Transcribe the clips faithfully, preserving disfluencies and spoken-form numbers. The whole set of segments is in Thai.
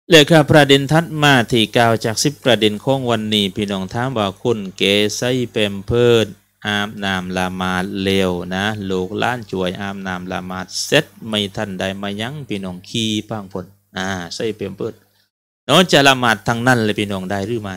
เลยครับประเด็นทัดมาที่กล่าวจากสิบประเด็นของวันนี้พี่น้องถามว่าคุณเก๋ใส่เป็นเพิดอาบน้ำละหมาดเร็วนะลูกล้านช่วยอาบน้ำละหมาดเสร็จไม่ทันใดมายั้งพี่น้องขี้พังผลอ่าใส่เป็นเพิดน้องจะละหมาดทางนั้นเลยพี่น้องได้หรือไม่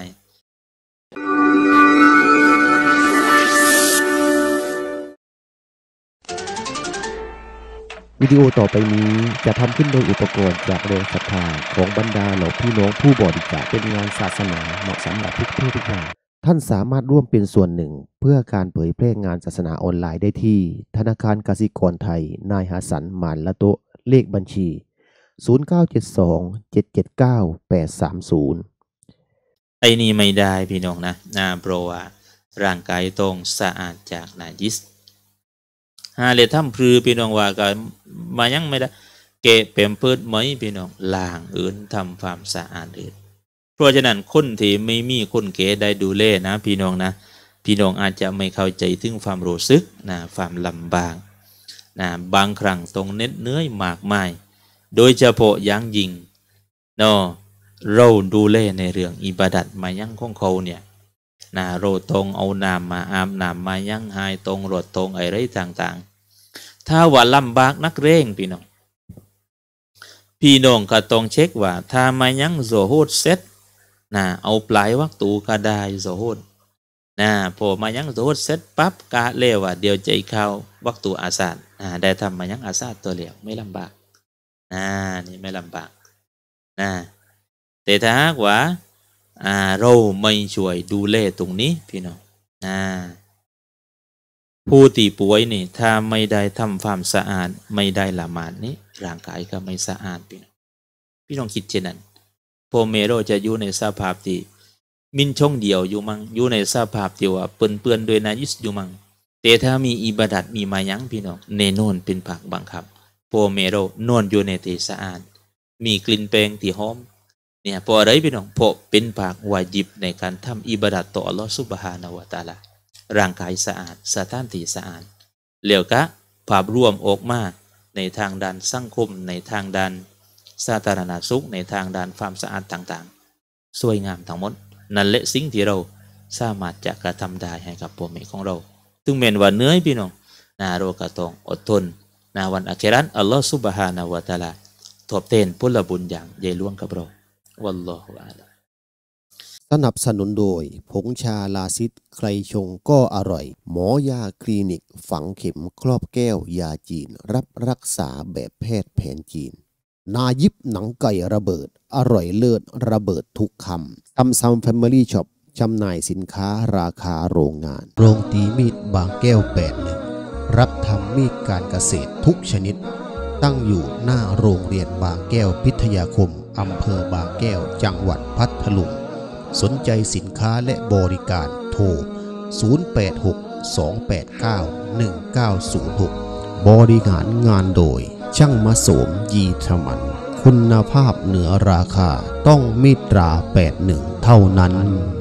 วิดีโอต่อไปนี้จะทำขึ้นโดยอุปกรณ์จากแรงศรัทธาของบรรดาเหล่าพี่น้องผู้บริจาคเป็นงานศาสนาเหมาะสำหรับทุกเพศทุกวัยท่านสามารถร่วมเป็นส่วนหนึ่งเพื่อการเผยแพร่งานศาสนาออนไลน์ได้ที่ธนาคารกสิกรไทยนายหสันหมานละโตเลขบัญชีศูนย์ เก้า เจ็ด สอง เจ็ด เจ็ด เก้า แปด สาม ศูนย์ไอ้นี่ไม่ได้พี่น้องนะนาเพราะว่าร่างกายต้องสะอาดจากนาจิสหาเลยทำพลือพี่น้องว่าก็มายังไม่ได้เกะเปมเพิดไหมพี่น้องล้างอื่นทำความสะอาดอื่นเพราะฉะนั้นคนที่ไม่มีคนเกะได้ดูแลนะพี่น้องนะพี่น้องอาจจะไม่เข้าใจถึงความรู้สึกนะความลำบากนะบางครั้งต้องเน็ดเหนื่อยมากมายโดยเฉพาะอย่างยิ่งเนาะเราดูแลในเรื่องอิบาดัตมายังของเขาเนี่ยนะเราต้องเอาน้ำมาอาบน้ำมายังหายตรงรถตรงอะไรต่างๆถ้าว่าลำบากนักเร่งพี่น้องพี่น้องก็ต้องเช็คว่าถ้ามายังโซโฮดเซตนะเอาปลายวักตูก็ได้โซโฮดนะพอมายังโซโฮดเซตปั๊บกะเลว่าเดี๋ยวใจเข้าวักตูอาซาดนะได้ทำมายังอาซาดตัวเหลียวไม่ลำบากนะนี่ไม่ลำบากนะแต่ถ้าหากว่าอ่าเราไม่ช่วยดูแลตรงนี้พี่น้องอ่าผู้ที่ป่วยนี่ถ้าไม่ได้ทำความสะอาดไม่ได้ละหมาดนี้ร่างกายก็ไม่สะอาดพี่น้องพี่น้องคิดเช่นนั้นพอเมโรจะอยู่ในสภาพที่มินช่องเดียวอยู่มั้งอยู่ในสภาพที่ว่าเปื้อนเปื้อนด้วยนายิสอยู่มั้งแต่ถ้ามีอิบาดัตมีมายังพี่น้องเนโนนเป็นผักบังคับพอเมโรนอนอยู่ในที่สะอาดมีกลิ่นแปรงที่หอมเนี่ยพออะไรพี่น้องพอเป็นภาควาญิบในการทำอิบาดัตต่ออัลลอฮฺซุบฮานะฮูวะตะอาลาร่างกายสะอาดสถานที่สะอาดเหลียวกะภาพรวมออกมาในทางด้านสังคมในทางด้านสาธารณสุขในทางด้านความสะอาดต่างๆสวยงามทั้งหมดนั่นแหละสิ่งที่เราสามารถจะกระทำได้ให้กับพ่อแม่ของเราถึงแม้ว่าเหนื่อยพี่น้องนาเราก็ต้องอดทนนาวันอาคิเราะห์อัลลอฮฺซุบฮานะฮูวะตะอาลาตอบแทนผลบุญอย่างใหญ่หลวงกับเราวัลลอฮุอาลัมสนับสนุนโดยผงชาลาซิดใครชงก็อร่อยหมอยาคลินิกฝังเข็มครอบแก้วยาจีนรับรักษาแบบแพทย์แผนจีนนายิบหนังไก่ระเบิดอร่อยเลิศระเบิดทุกคำซัมซัมแฟมิลี่ช็อปจำหน่ายสินค้าราคาโรงงานโรงตีมีดบางแก้วแปดหนึ่งรับทำมีดการเกษตรทุกชนิดตั้งอยู่หน้าโรงเรียนบางแก้วพิทยาคมอำเภอบางแก้วจังหวัดพัทลุงสนใจสินค้าและบริการโทรศูนย์ แปด หก สอง แปด เก้า หนึ่ง เก้า ศูนย์ หกบริหารงานโดยช่างมาโสมยีธมันคุณภาพเหนือราคาต้องมิตราแปดสิบเอ็ดเท่านั้น